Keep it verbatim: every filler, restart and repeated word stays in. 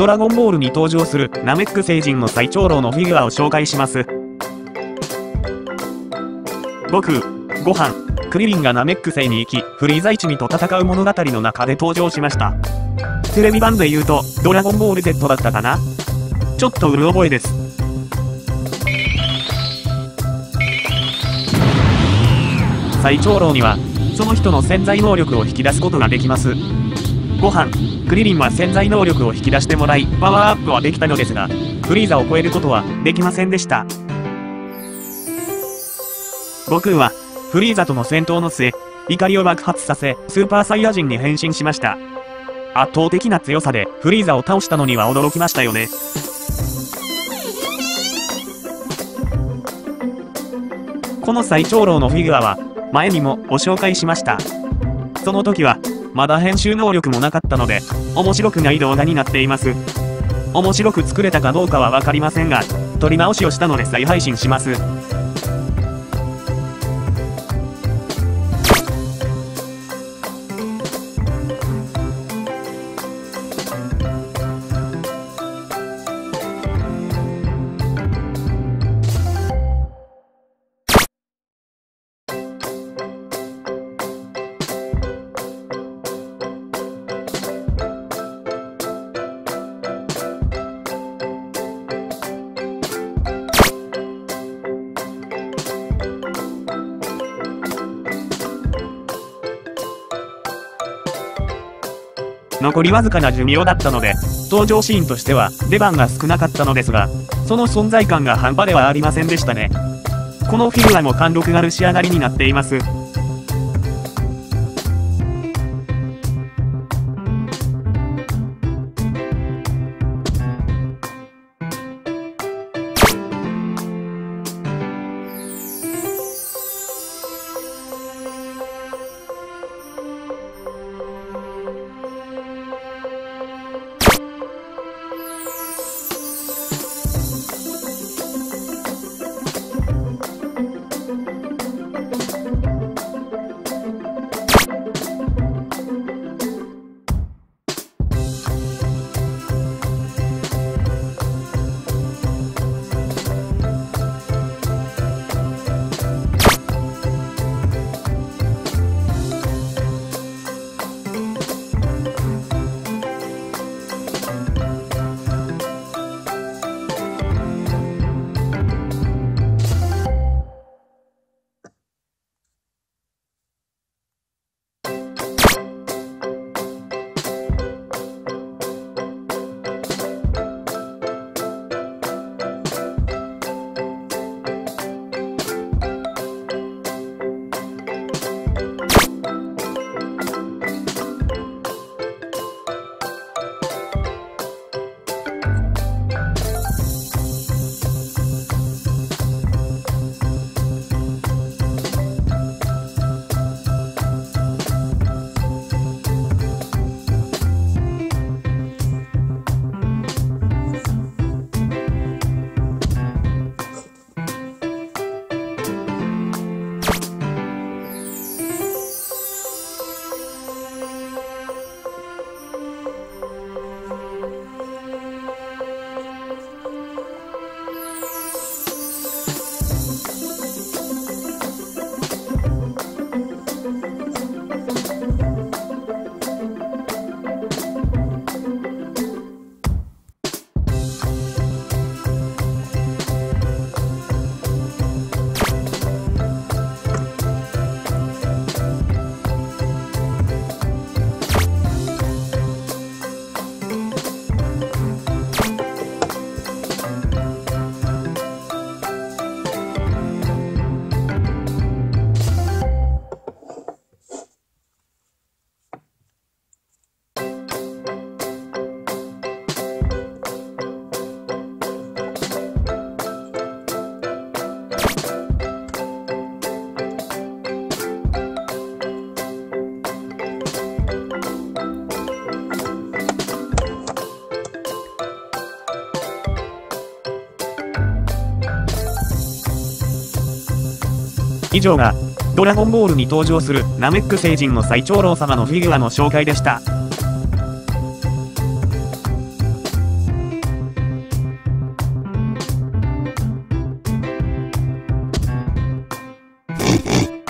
ドラゴンボールに登場するナメック星人の最長老のフィギュアを紹介します。悟空、ご飯、クリリンがナメック星に行き、フリーザ一味と戦う物語の中で登場しました。テレビ版で言うと、ドラゴンボール Z だったかな？ちょっとうる覚えです。最長老には、その人の潜在能力を引き出すことができます。ご飯、クリリンは潜在能力を引き出してもらい、パワーアップはできたのですが、フリーザを超えることはできませんでした。悟空は、フリーザとの戦闘の末、怒りを爆発させ、スーパーサイヤ人に変身しました。圧倒的な強さで、フリーザを倒したのには驚きましたよね。この最長老のフィギュアは、前にもご紹介しました。その時は、まだ編集能力もなかったので、面白くない動画になっています。面白く作れたかどうかはわかりませんが、撮り直しをしたので再配信します。残りわずかな寿命だったので、登場シーンとしては出番が少なかったのですが、その存在感が半端ではありませんでしたね。このフィギュアも貫禄がある仕上がりになっています。以上が、ドラゴンボールに登場するナメック星人の最長老様のフィギュアの紹介でした。 い。